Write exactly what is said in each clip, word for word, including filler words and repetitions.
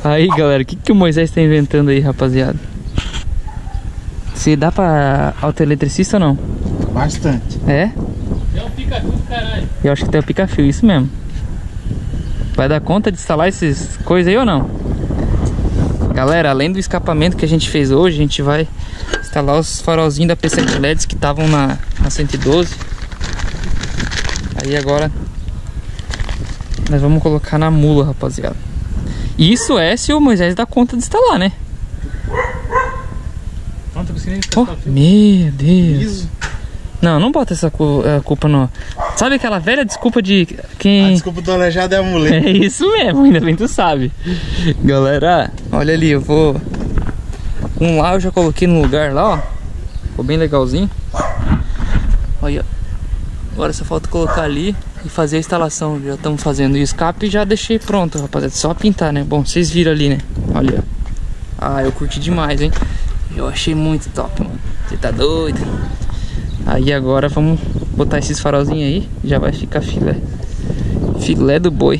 Aí, galera, o que, que o Moisés tá inventando aí, rapaziada? Se dá pra autoeletricista ou não? Bastante. É? Tem um pica-fio do caralho. Eu acho que tem o pica-fio, isso mesmo. Vai dar conta de instalar essas coisas aí ou não? Galera, além do escapamento que a gente fez hoje, a gente vai instalar os farolzinhos da P sete L E Ds que estavam na, na cento e doze. Aí agora nós vamos colocar na mula, rapaziada. Isso é se o Moisés dá conta de instalar, né? Não tô conseguindo Oh, encostar o fio. meu Deus. Isso. Não, não bota essa cu- eh, culpa no... Sabe aquela velha desculpa de quem... A desculpa do aleijado é a muleta. É isso mesmo, ainda bem tu sabe. Galera, olha ali, eu vou... Um lá eu já coloquei no lugar lá, ó. Ficou bem legalzinho. Olha. Agora só falta colocar ali e fazer a instalação. Já estamos fazendo o escape e já deixei pronto, rapaziada. Só pintar, né? Bom, vocês viram ali, né? Olha. Ah, eu curti demais, hein? Eu achei muito top, mano. Você tá doido? Aí agora vamos botar esses farolzinhos aí. Já vai ficar filé. Filé do boi.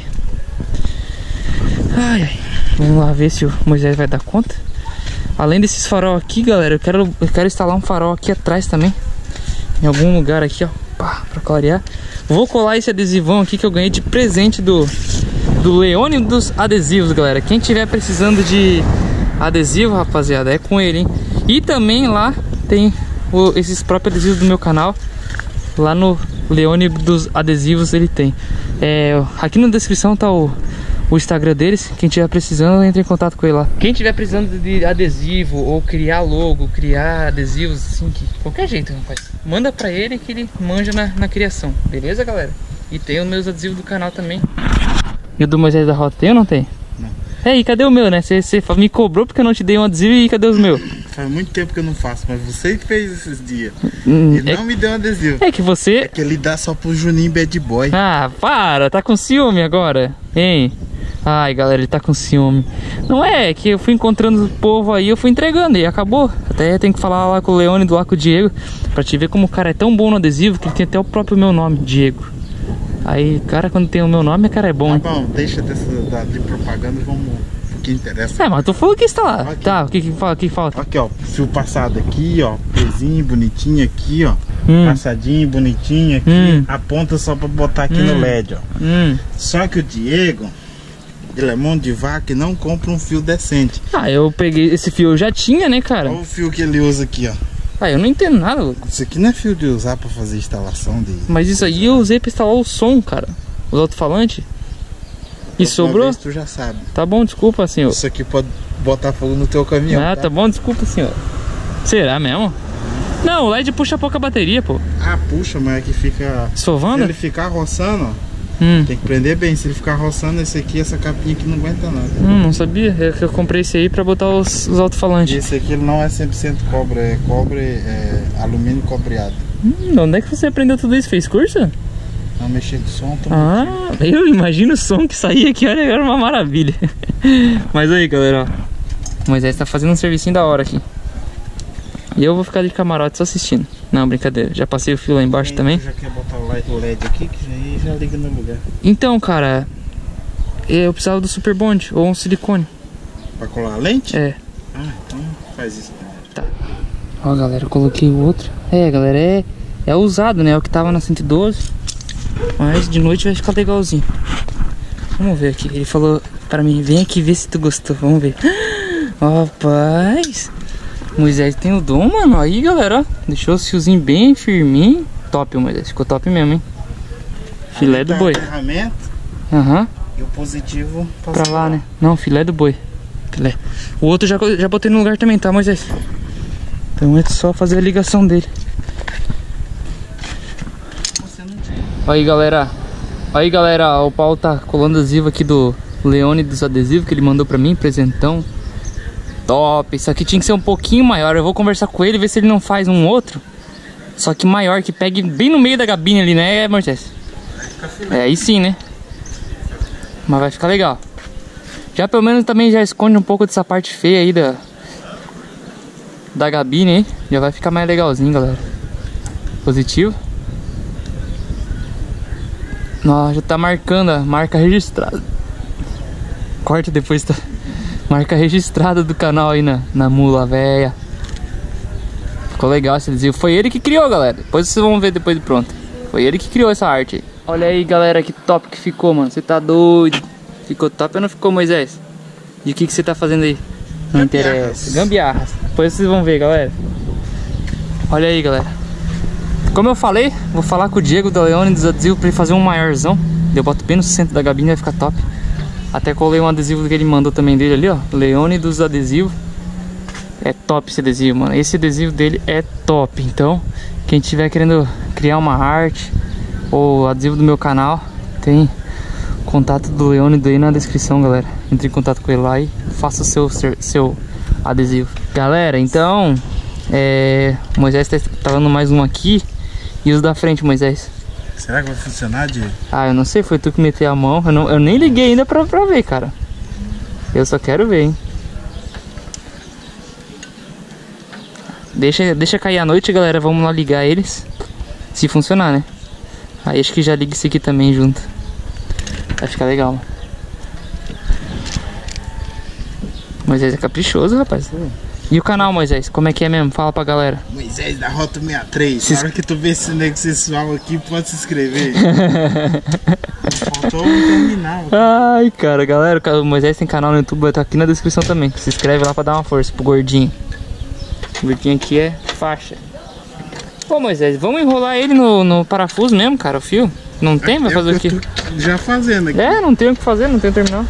Ai, ai. Vamos lá ver se o Moisés vai dar conta. Além desses farol aqui, galera, eu quero, eu quero instalar um farol aqui atrás também. Em algum lugar aqui, ó. Pá, pra clarear. Vou colar esse adesivão aqui que eu ganhei de presente do, do Leone dos adesivos, galera. Quem tiver precisando de adesivo, rapaziada, é com ele, hein? E também lá tem o, esses próprios adesivos do meu canal. Lá no Leone dos adesivos ele tem. É, aqui na descrição tá o, o Instagram deles. Quem tiver precisando, entre em contato com ele lá. Quem tiver precisando de adesivo ou criar logo, criar adesivos assim, que qualquer jeito, rapaz, manda pra ele que ele manja na, na criação. Beleza, galera? E tem os meus adesivos do canal também. E o do Moisés da Rota tem ou não tem? Não. É, e cadê o meu, né? Você me cobrou porque eu não te dei um adesivo e cadê os meus? Faz muito tempo que eu não faço, mas você que fez esses dias. Hum, Ele é, não me deu um adesivo. é que você... Que ele dá só pro Juninho Bad Boy. Ah, para, tá com ciúme agora, hein? Ai, galera, ele tá com ciúme. Não é, é que eu fui encontrando o povo aí, eu fui entregando e acabou. Até tem que falar lá com o Leone, do lá com o Diego, pra te ver como o cara é tão bom no adesivo que ele tem até o próprio meu nome, Diego. Aí, cara, quando tem o meu nome, cara é bom, Tá hein? bom, deixa dessa da, de propaganda, vamos pro que interessa. É, mas tu falou que está lá. Aqui. Tá, o que que fala? O que que falta? Aqui, ó, fio passado aqui, ó, pezinho bonitinho aqui, ó. Hum. Passadinho, bonitinho aqui. Hum. A ponta só pra botar aqui Hum. no L E D, ó. Hum. Só que o Diego, ele é mão de vaca e não compra um fio decente. Ah, eu peguei esse fio, eu já tinha, né, cara? Olha o fio que ele usa aqui, ó. Ah, eu não entendo nada, louco. Isso aqui não é fio de usar pra fazer instalação de... Mas isso aí eu usei pra instalar o som, cara. Os alto-falantes. E Próxima sobrou? vez tu já sabe. Tá bom, desculpa, senhor. Isso aqui pode botar fogo no teu caminhão. Ah, tá bom, desculpa, senhor. Será mesmo? Não, o L E D puxa pouca bateria, pô. Ah, puxa, mas é que fica... Se Escovando? ele ficar roçando, ó, Hum. tem que prender bem. Se ele ficar roçando, esse aqui, essa capinha aqui não aguenta nada. Hum, não sabia. É que eu comprei esse aí pra botar os, os E alto-falantes. esse aqui ele não é cem por cento cobre, é cobre, é alumínio cobreado. Hum, onde é que você aprendeu tudo isso? Fez curso? Não mexer de som, tô Ah, eu imagino o som que saía aqui, olha, era uma maravilha. Mas aí, galera, ó, o Moisés tá fazendo um servicinho da hora aqui. E eu vou ficar de camarote só assistindo. Não, brincadeira, já passei o fio lá embaixo Quem também. já quer botar o L E D aqui, que aí já liga no lugar. Então, cara, eu precisava do Super Bond ou um silicone. Pra colar a lente? É. Ah, então faz isso primeiro. Tá. Ó, galera, eu coloquei o outro. É, galera, é, é usado, né? É o que tava na cento e doze. Mas de noite vai ficar legalzinho. Vamos ver aqui. Ele falou pra mim, vem aqui ver se tu gostou. Vamos ver. Rapaz, Moisés tem o dom, mano. Aí, galera, ó, deixou o fiozinho bem firminho. Top, Moisés. Ficou top mesmo, hein? Filé do Tá boi. a ferramenta Aham. e o positivo Pra lá, né? Não, filé do boi. Filé. O outro já, já botei no lugar também, tá, Moisés? Então é só fazer a ligação dele. Aí, galera. Aí, galera, o Paulo tá colando adesivo aqui do Leone dos adesivos que ele mandou pra mim, presentão. Top. Isso aqui tinha que ser um pouquinho maior. Eu vou conversar com ele, ver se ele não faz um outro. Só que maior, que pegue bem no meio da gabine ali, né, Moisés? É, aí sim, né? Mas vai ficar legal. Já pelo menos também já esconde um pouco dessa parte feia aí da Da gabine aí. Já vai ficar mais legalzinho, galera. Positivo. Ó, já tá marcando a marca registrada. Corta depois, tá? Marca registrada do canal aí na, na mula véia. Ficou legal esse adesivo. Foi ele que criou, galera. Depois vocês vão ver depois de pronto. Foi ele que criou essa arte aí. Olha aí, galera, que top que ficou, mano. Você tá doido? Ficou top ou não ficou, Moisés? E o que que você tá fazendo aí? Não interessa. Gambiarras. Depois vocês vão ver, galera. Olha aí, galera. Como eu falei, vou falar com o Diego da Leone dos adesivos pra ele fazer um maiorzão. Eu boto bem no centro da gabine, vai ficar top. Até colei um adesivo que ele mandou também dele ali, ó. Leone dos adesivos. É top esse adesivo, mano. Esse adesivo dele é top. Então, quem tiver querendo criar uma arte ou adesivo do meu canal, tem contato do Leone aí na descrição, galera. Entre em contato com ele lá e faça o seu, seu, seu adesivo. Galera, então, é... o Moisés tá instalando mais um aqui. E os da frente, Moisés? Será que vai funcionar, Diego? Ah, eu não sei, foi tu que meteu a mão. Eu, não, eu nem liguei ainda pra, pra ver, cara. Eu só quero ver, hein. Deixa, deixa cair a noite, galera. Vamos lá ligar eles. Se funcionar, né? Aí acho que já liga esse aqui também junto. Vai ficar legal, mano. Moisés é caprichoso, rapaz. E o canal, Moisés? Como é que é mesmo? Fala pra galera. Moisés da Rota sessenta e três. Se... Na hora que tu vê esse nego sexual aqui, pode se inscrever. Faltou terminar. Ai, cara, galera, o Moisés tem canal no YouTube, vai estar aqui na descrição também. Se inscreve lá pra dar uma força pro gordinho. O gordinho aqui é faixa. Pô, Moisés, vamos enrolar ele no, no parafuso mesmo, cara, o fio? Não tem? Vai fazer o quê? Já fazendo aqui. É, não tem o que fazer, não tem terminal.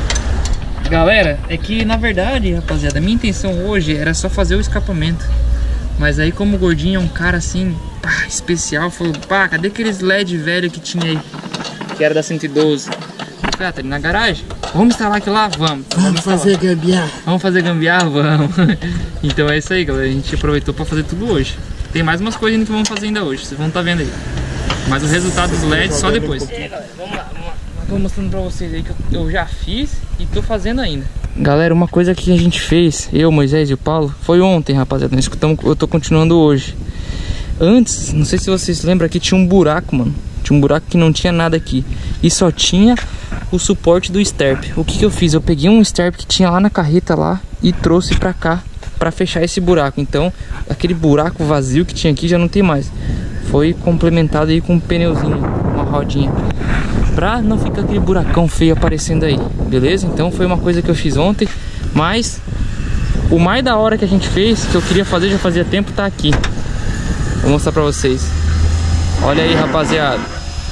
Galera, é que na verdade, rapaziada, a minha intenção hoje era só fazer o escapamento. Mas aí como o gordinho é um cara assim, pá, especial, falou, pá, cadê aqueles L E D velho que tinha aí? Que era da cento e doze. Eu falei, ah, tá ali na garagem. Vamos instalar aquilo lá? Vamos. Vamos, vamos fazer gambiarra. Vamos fazer gambiarra? Vamos. Então é isso aí, galera. A gente aproveitou pra fazer tudo hoje. Tem mais umas coisas que vamos fazer ainda hoje, vocês vão estar vendo aí. Mas o resultado dos L E Ds só depois. É, galera, vamos lá, vamos lá. Tô mostrando pra vocês aí que eu, eu já fiz e tô fazendo ainda. Galera, uma coisa que a gente fez, eu, Moisés e o Paulo, foi ontem, rapaziada. Nós escutamos, eu tô continuando hoje. Antes, não sei se vocês lembram, aqui tinha um buraco, mano. Tinha um buraco que não tinha nada aqui. E só tinha o suporte do Sterp. O que que eu fiz? Eu peguei um Sterp que tinha lá na carreta lá e trouxe pra cá, pra fechar esse buraco. Então, aquele buraco vazio que tinha aqui já não tem mais. Foi complementado aí com um pneuzinho, uma rodinha, pra não ficar aquele buracão feio aparecendo aí, beleza? Então foi uma coisa que eu fiz ontem. Mas o mais da hora que a gente fez, que eu queria fazer já fazia tempo, tá aqui. Vou mostrar pra vocês. Olha aí, rapaziada.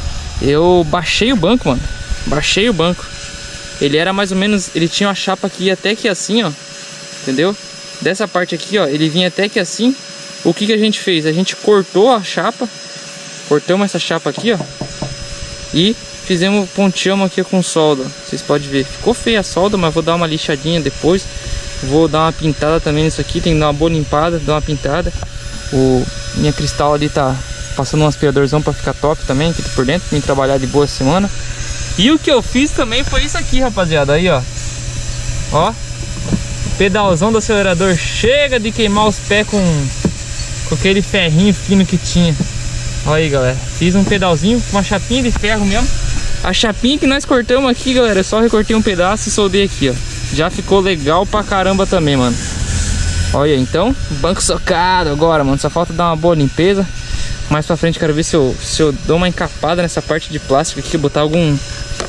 Eu baixei o banco, mano. Baixei o banco. Ele era mais ou menos, ele tinha uma chapa que ia até que assim, ó. Entendeu? Dessa parte aqui, ó, ele vinha até que assim. O que que a gente fez? A gente cortou a chapa. Cortamos essa chapa aqui, ó. E fizemos, ponteamos aqui com solda. Vocês podem ver. Ficou feia a solda, mas vou dar uma lixadinha depois. Vou dar uma pintada também nisso aqui. Tem que dar uma boa limpada, dar uma pintada. O minha cristal ali tá passando um aspiradorzão pra ficar top também, aqui por dentro, pra mim trabalhar de boa essa semana. E o que eu fiz também foi isso aqui, rapaziada. Aí, ó. Ó. Pedalzão do acelerador. Chega de queimar os pés com, com aquele ferrinho fino que tinha. Olha aí, galera. Fiz um pedalzinho com uma chapinha de ferro mesmo. A chapinha que nós cortamos aqui, galera, eu só recortei um pedaço e soldei aqui, ó. Já ficou legal pra caramba também, mano. Olha, então, banco socado agora, mano. Só falta dar uma boa limpeza. Mais pra frente quero ver se eu, se eu dou uma encapada nessa parte de plástico aqui. Botar algum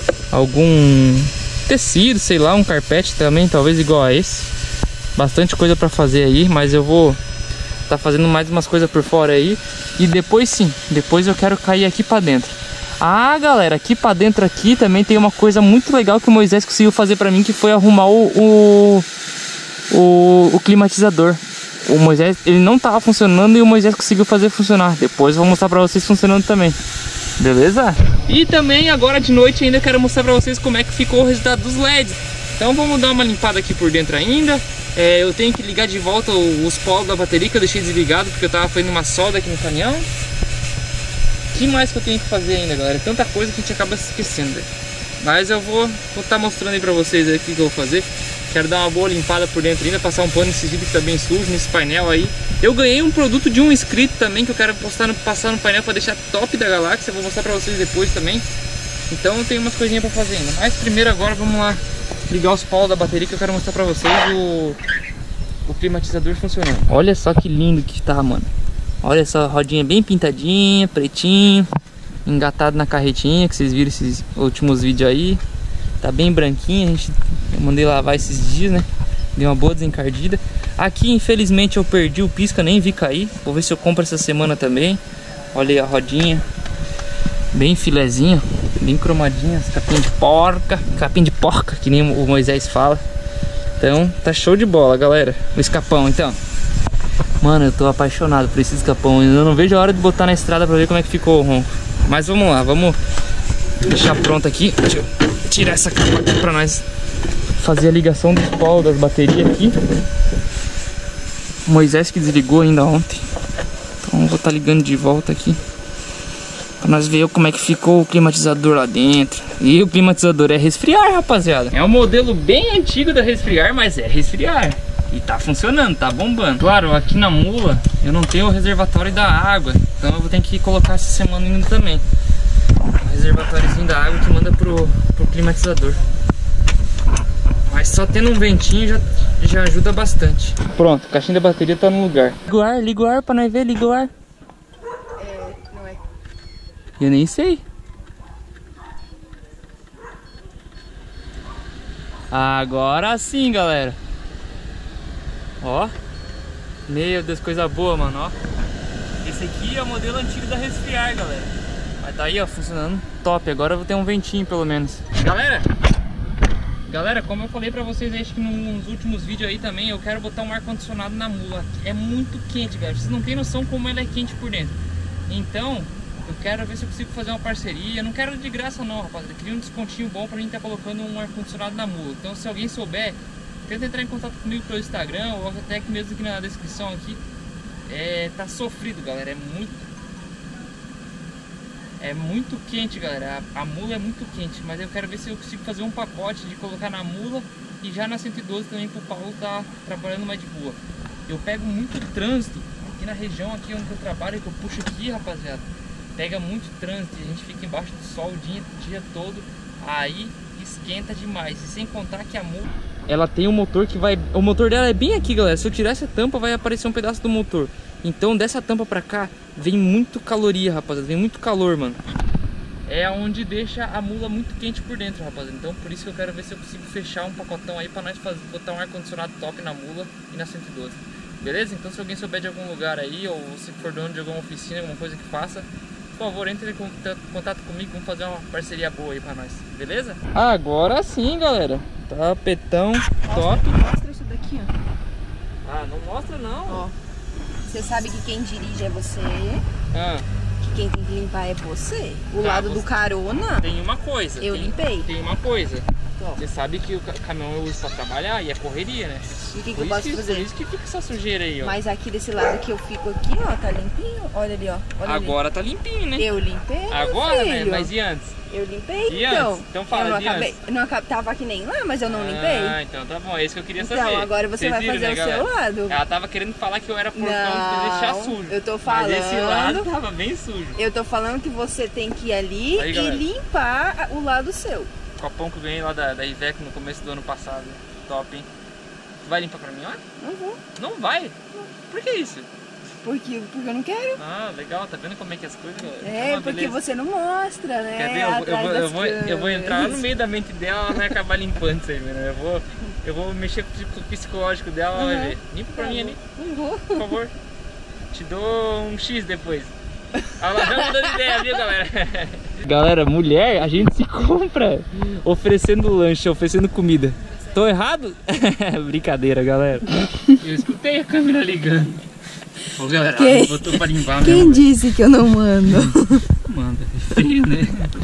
Algum tecido, sei lá, um carpete também, talvez igual a esse. Bastante coisa pra fazer aí, mas eu vou tá fazendo mais umas coisas por fora aí. E depois sim, depois eu quero cair aqui pra dentro. Ah, galera, aqui pra dentro aqui também tem uma coisa muito legal que o Moisés conseguiu fazer pra mim, que foi arrumar o, o, o, o climatizador. O Moisés, ele não tava funcionando e o Moisés conseguiu fazer funcionar. Depois eu vou mostrar pra vocês funcionando também. Beleza? E também agora de noite ainda quero mostrar pra vocês como é que ficou o resultado dos L E Ds. Então vamos dar uma limpada aqui por dentro ainda. É, eu tenho que ligar de volta os polos da bateria que eu deixei desligado porque eu tava fazendo uma solda aqui no caminhão. O que mais que eu tenho que fazer ainda, galera? Tanta coisa que a gente acaba se esquecendo, né? Mas eu vou estar tá mostrando aí pra vocês aí o que, que eu vou fazer. Quero dar uma boa limpada por dentro ainda, passar um pano nesse vidro que tá bem sujo, nesse painel aí. Eu ganhei um produto de um inscrito também que eu quero postar no, passar no painel pra deixar top da galáxia. Eu vou mostrar pra vocês depois também. Então tem umas coisinhas pra fazer ainda. Mas primeiro agora vamos lá ligar os polos da bateria que eu quero mostrar pra vocês o, o climatizador funcionando. Olha só que lindo que tá, mano. Olha só, a rodinha bem pintadinha, pretinho, engatado na carretinha, que vocês viram esses últimos vídeos aí. Tá bem branquinha, a gente eu mandei lavar esses dias, né? Deu uma boa desencardida. Aqui, infelizmente, eu perdi o pisca, nem vi cair. Vou ver se eu compro essa semana também. Olha aí a rodinha. Bem filezinha, bem cromadinha. Capinha de porca. Capinha de porca, que nem o Moisés fala. Então, tá show de bola, galera. O escapão, então. Mano, eu tô apaixonado por esse escapão. Eu não vejo a hora de botar na estrada pra ver como é que ficou o ronco. Mas vamos lá, vamos deixar pronto aqui. Deixa eu tirar essa capa aqui pra nós fazer a ligação dos polos das baterias aqui. O Moisés que desligou ainda ontem. Então vou estar ligando de volta aqui pra nós ver como é que ficou o climatizador lá dentro. E o climatizador é resfriar, rapaziada. É um modelo bem antigo da resfriar, mas é resfriar. E tá funcionando, tá bombando. Claro, aqui na mula eu não tenho o reservatório da água, então eu vou ter que colocar essa semana ainda também o reservatóriozinho da água que manda pro, pro climatizador. Mas só tendo um ventinho já, já ajuda bastante. Pronto, a caixinha da bateria tá no lugar. Liga o ar, liga o ar pra nós ver, liga o ar. É, não é. Eu nem sei. Agora sim, galera. Ó. Meu Deus, coisa boa, mano, ó. Esse aqui é o modelo antigo da resfriar, galera. Mas tá aí, ó, funcionando top. Agora eu vou ter um ventinho, pelo menos. Galera, Galera, como eu falei pra vocês, acho que nos últimos vídeos aí também, eu quero botar um ar-condicionado na mula. É muito quente, galera. Vocês não tem noção como ela é quente por dentro. Então, eu quero ver se eu consigo fazer uma parceria. Eu não quero de graça não, rapaziada. Eu queria um descontinho bom pra gente estar colocando um ar-condicionado na mula. Então, se alguém souber, tenta entrar em contato comigo pelo Instagram ou até aqui mesmo aqui na descrição aqui. É, tá sofrido, galera. É muito... É muito quente, galera. A, a mula é muito quente. Mas eu quero ver se eu consigo fazer um pacote de colocar na mula e já na cento e doze também pro Paulo tá trabalhando mais de boa. Eu pego muito trânsito aqui na região aqui onde eu trabalho, que eu puxo aqui, rapaziada. Pega muito trânsito e a gente fica embaixo do sol o dia, o dia todo. Aí esquenta demais. E sem contar que a mula, ela tem um motor que vai... O motor dela é bem aqui, galera. Se eu tirar essa tampa, vai aparecer um pedaço do motor. Então dessa tampa pra cá vem muito caloria, rapaziada. Vem muito calor, mano. É onde deixa a mula muito quente por dentro, rapaziada. Então por isso que eu quero ver se eu consigo fechar um pacotão aí pra nós fazer, botar um ar-condicionado top na mula e na cento e doze. Beleza? Então se alguém souber de algum lugar aí, ou se for dono de alguma oficina, alguma coisa que faça, por favor, entre em contato comigo. Vamos fazer uma parceria boa aí pra nós. Beleza? Agora sim, galera. Tapetão top. Mostra isso daqui, ó. Ah, não mostra não. Ó. Você sabe que quem dirige é você, Ah, que quem tem que limpar é você. O Tá, lado você- do carona, tem uma coisa. eu tem, limpei. Tem uma coisa. Ó. Você sabe que o ca- caminhão eu uso pra trabalhar e é correria, né? E o que, que Por eu isso posso que, por fazer? isso que fica essa sujeira aí, ó. Mas aqui desse lado que eu fico aqui, ó, tá limpinho. Olha ali, ó. Olha Agora tá limpinho, né? ali. Eu limpei, meu Agora, né? filho. Mas e antes? Eu limpei, E então. antes? Então fala, eu não e acabei, antes? eu não acabei, tava que nem lá, mas eu não limpei. Ah, então tá bom. É isso que eu queria Então, saber. agora você Vocês vai viram, fazer né, o seu galera? lado. Ela tava querendo falar que eu era porcão Não, de deixar sujo. eu tô Mas esse falando- lado tava bem sujo. Eu tô falando que você tem que ir ali Aí, e galera. limpar o lado seu. Copão que eu ganhei lá da, da Iveco no começo do ano passado. Top, hein? Tu vai limpar pra mim lá? Não vou. Não vai? Por que isso? Porque, porque eu não quero. Ah, legal, tá vendo como é que as coisas... É, Ah, porque beleza. você não mostra, né? Quer ver? Eu, vou- eu, atrás vou, eu, das vou, eu vou entrar no câmeras. meio da mente dela, ela vai acabar limpando isso aí, mano. Eu vou, eu vou mexer com o psicológico dela, ela vai Uhum. ver. Limpa pra Tá mim bom. ali, Não vou. por favor. Te dou um X depois. Ela já mudou de ideia, viu, galera? Galera, mulher, a gente se compra oferecendo lanche, oferecendo comida. Tô errado? Brincadeira, galera. Eu escutei a câmera ligando. Ô, galera, Quem? ela botou pra limpar Quem mesmo. disse que eu não mando? Manda, é feio, né?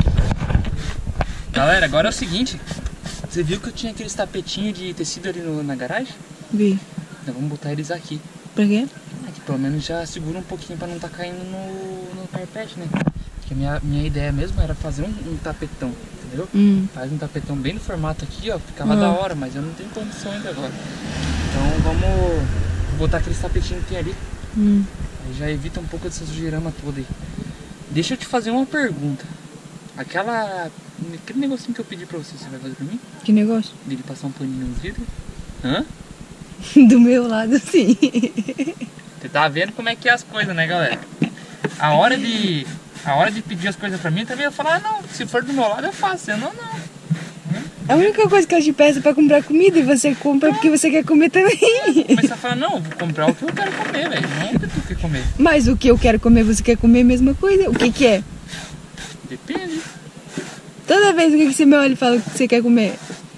Galera, agora é o seguinte. Você viu que eu tinha aqueles tapetinhos de tecido ali no, na garagem? Vi. Então vamos botar eles aqui. Pra quê? Aqui pelo menos já segura um pouquinho pra não tá caindo no, no carpete, né? Porque a minha, minha ideia mesmo era fazer um, um tapetão, entendeu? Hum. Faz um tapetão bem no formato aqui, ó. Ficava Ah. da hora, mas eu não tenho condição ainda agora. Então vamos botar aqueles tapetinhos que tem ali. Hum. Aí já evita um pouco dessa sujeirama toda aí. Deixa eu te fazer uma pergunta. Aquela Aquele negocinho que eu pedi pra você, você vai fazer pra mim? Que negócio? De passar um paninho nos vidros? Hã? Do meu lado, sim. Você tá vendo como é que é as coisas, né, galera? A hora de... A hora de pedir as coisas pra mim, também eu falo, ah, não, se for do meu lado eu faço, eu não, não. A única coisa que eu te peço é pra comprar comida e você compra porque você quer comer também. Mas você fala, não, vou comprar o que eu quero comer, velho, não o que tu quer comer. Mas o que eu quero comer, você quer comer a mesma coisa? O que que é? Depende. Toda vez o que que você me olha e fala que você quer comer?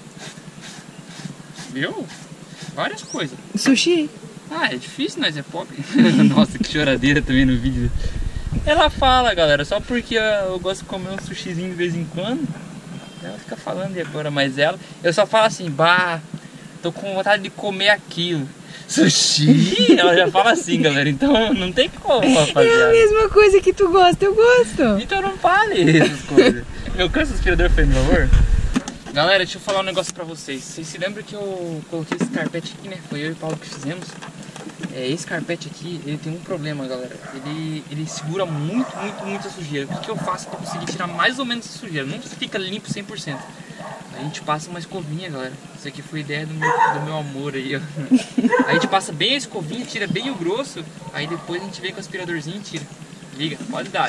Viu? Várias coisas. Sushi? Ah, é difícil, nós é pobre. Nossa, que choradeira também no vídeo. Ela fala, galera, só porque eu gosto de comer um sushizinho de vez em quando. Ela fica falando e agora, mas ela... Eu só falo assim, bah, tô com vontade de comer aquilo. Sushi? Ela já fala assim, galera, então não tem como, rapaziada. É a mesma coisa que tu gosta, eu gosto. Então não fale essas coisas. Meu canso aspirador foi, meu amor. Galera, deixa eu falar um negócio pra vocês. Vocês se lembram que eu coloquei esse carpete aqui, né? Foi eu e o Paulo que fizemos. É, esse carpete aqui, ele tem um problema, galera. Ele, ele segura muito, muito, muito a sujeira. O que eu faço pra conseguir tirar mais ou menos a sujeira? Não fica limpo cem por cento. A gente passa uma escovinha, galera. Isso aqui foi ideia do meu, do meu amor aí, ó. A gente passa bem a escovinha, tira bem o grosso. Aí depois a gente vem com o aspiradorzinho e tira. Liga, pode dar.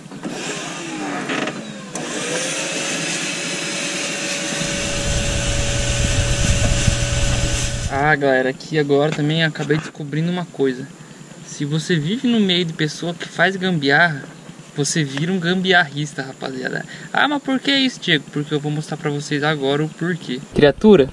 Ah, galera, aqui agora também acabei descobrindo uma coisa. Se você vive no meio de pessoa que faz gambiarra, você vira um gambiarrista, rapaziada. Ah, mas por que isso, Diego? Porque eu vou mostrar pra vocês agora o porquê. Criatura,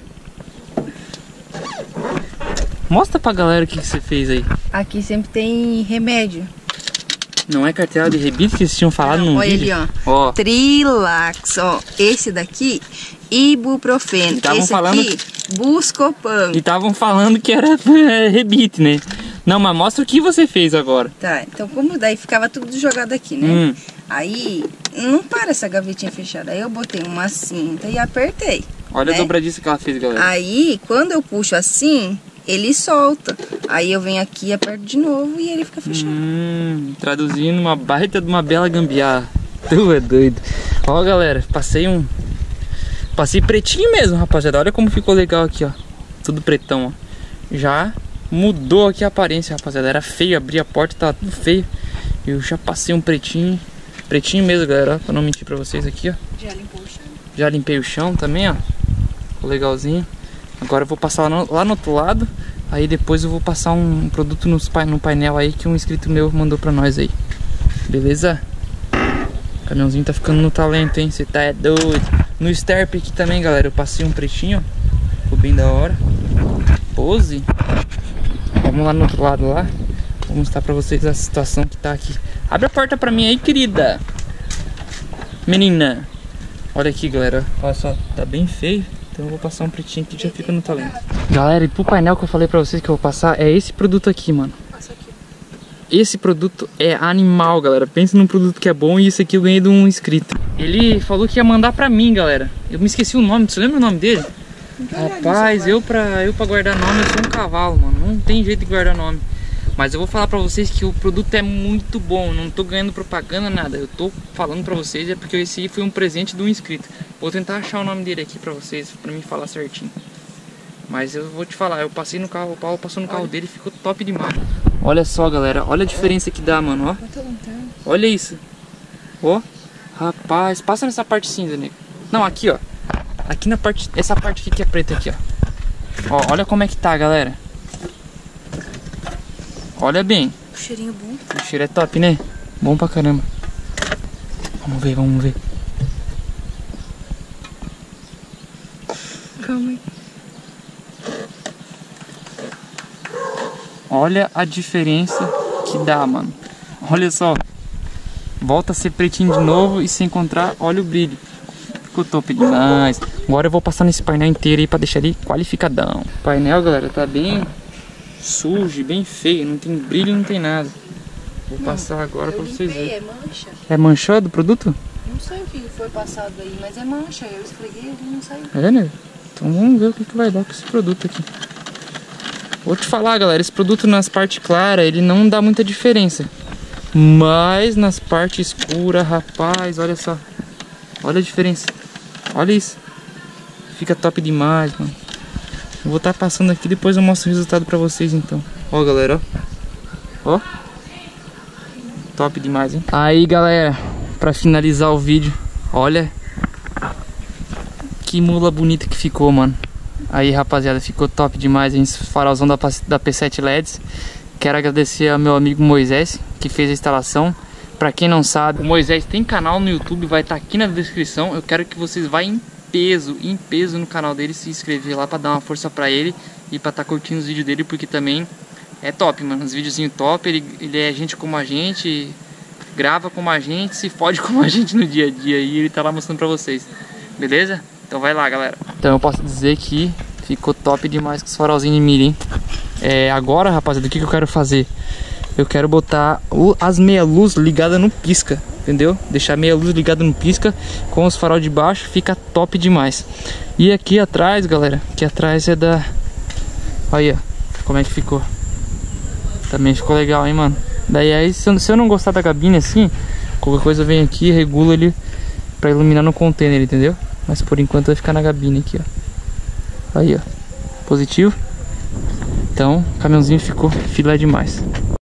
mostra pra galera o que, que você fez aí. Aqui sempre tem remédio. Não é cartela de rebite que vocês tinham falado no vídeo? Olha ali, ó. Ó. Trilax, ó. Esse daqui, ibuprofeno. Esse falando... aqui, Buscopan. E estavam falando que era é, rebite, né? Não, mas mostra o que você fez agora. Tá, então como daí ficava tudo jogado aqui, né? Hum. Aí, não para essa gavetinha fechada. Aí eu botei uma cinta e apertei. Olha né? a dobradiça que ela fez, galera. Aí, quando eu puxo assim, ele solta. Aí eu venho aqui, aperto de novo e ele fica fechado. Hum, traduzindo, uma baita de uma bela gambiarra. Tu é doido. Ó, galera, passei um... Passei pretinho mesmo, rapaziada. Olha como ficou legal aqui, ó. Tudo pretão, ó. Já mudou aqui a aparência, rapaziada. Era feio, abri a porta, tava tudo feio. Eu já passei um pretinho. Pretinho mesmo, galera, ó, pra não mentir pra vocês aqui, ó. Já limpou o chão? Já limpei o chão também, ó. Ficou legalzinho. Agora eu vou passar lá no, lá no outro lado. Aí depois eu vou passar um produto nos, no painel aí que um inscrito meu mandou pra nós aí. Beleza? O caminhãozinho tá ficando no talento, hein? Você tá é doido. No Sterp aqui também, galera, eu passei um pretinho. Ficou bem da hora. Pose. Vamos lá no outro lado lá. Vou mostrar pra vocês a situação que tá aqui. Abre a porta pra mim aí, querida. Menina. Olha aqui, galera. Olha só, tá bem feio. Então eu vou passar um pretinho que já fica no talento. Galera, e pro painel que eu falei pra vocês que eu vou passar, é esse produto aqui, mano. Esse produto é animal, galera. Pensa num produto que é bom e isso aqui eu ganhei de um inscrito. Ele falou que ia mandar pra mim, galera. Eu me esqueci o nome, você lembra o nome dele? Rapaz, eu pra, eu pra guardar nome, eu sou um cavalo, mano. Não tem jeito de guardar nome. Mas eu vou falar pra vocês que o produto é muito bom. Não tô ganhando propaganda, nada. Eu tô falando pra vocês é porque esse foi um presente de um inscrito. Vou tentar achar o nome dele aqui pra vocês, pra mim falar certinho. Mas eu vou te falar, eu passei no carro, o Paulo passou no carro dele e ficou top demais. Olha só, galera, olha a diferença que dá, mano, ó. Olha isso. Ó, rapaz, passa nessa parte cinza, nego. Não, aqui, ó. Aqui na parte, essa parte aqui que é preta aqui, ó. Ó, olha como é que tá, galera. Olha bem. O cheirinho bom. O cheiro é top, né? Bom pra caramba. Vamos ver, vamos ver. Calma aí. Olha a diferença que dá, mano. Olha só. Volta a ser pretinho de novo e se encontrar, olha o brilho. Ficou top demais. Agora eu vou passar nesse painel inteiro aí pra deixar ele qualificadão. O painel, galera, tá bem sujo, bem feio. Não tem brilho, não tem nada. Vou não, passar agora pra vocês verem. É mancha. É manchado o produto? Não sei o que foi passado aí, mas é mancha. Eu esfreguei e não saiu. É, né? Então vamos ver o que, que vai dar com esse produto aqui. Vou te falar, galera, esse produto nas partes claras, ele não dá muita diferença. Mas nas partes escuras, rapaz, olha só. Olha a diferença. Olha isso. Fica top demais, mano. Eu vou estar passando aqui, depois eu mostro o resultado pra vocês então. Ó, galera, ó. Ó. Top demais, hein? Aí, galera, pra finalizar o vídeo, olha que mula bonita que ficou, mano. Aí, rapaziada, ficou top demais, hein? Esse farolzão da, da P sete L E Ds. Quero agradecer ao meu amigo Moisés, que fez a instalação. Pra quem não sabe, o Moisés tem canal no YouTube, vai estar aqui na descrição. Eu quero que vocês vá em peso, em peso no canal dele, se inscrever lá pra dar uma força pra ele e pra estar curtindo os vídeos dele, porque também é top, mano. Os videozinhos top, ele, ele é gente como a gente, grava como a gente, se fode como a gente no dia a dia e ele tá lá mostrando pra vocês, beleza? Então vai lá, galera. Então eu posso dizer que ficou top demais com os farolzinhos de milha, hein? É, agora, rapaziada, o que, que eu quero fazer? Eu quero botar o, as meia-luz ligadas no pisca, entendeu? Deixar a meia-luz ligada no pisca com os farol de baixo, fica top demais. E aqui atrás, galera, aqui atrás é da... Olha como é que ficou. Também ficou legal, hein, mano? Daí aí, se eu, se eu não gostar da cabine assim, qualquer coisa eu venho aqui e regulo ele pra iluminar no container, entendeu? Mas por enquanto vai ficar na cabine aqui, ó. Aí, ó. Positivo. Então, o caminhãozinho ficou filé demais.